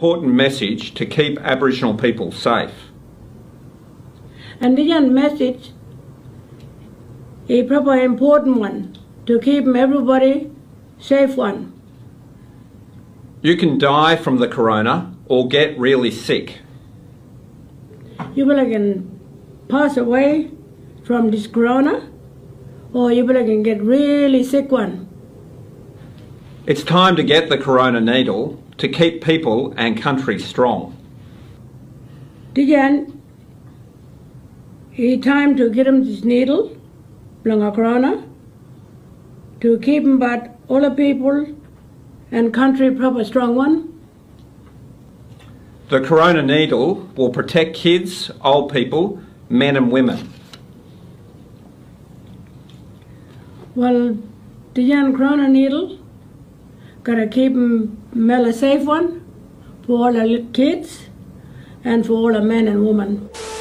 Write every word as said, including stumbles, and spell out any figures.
important message to keep Aboriginal people safe. And the message is proper important one to keep everybody safe one. You can die from the corona or get really sick. You will can pass away from this corona, or you will can get really sick one. It's time to get the corona needle to keep people and country strong. Again, it's time to get them this needle, bring a corona, to keep them but all the people and country proper strong one. The corona needle will protect kids, old people, men and women. Well, the young corona needle gotta keep them a safe one for all the kids and for all the men and women.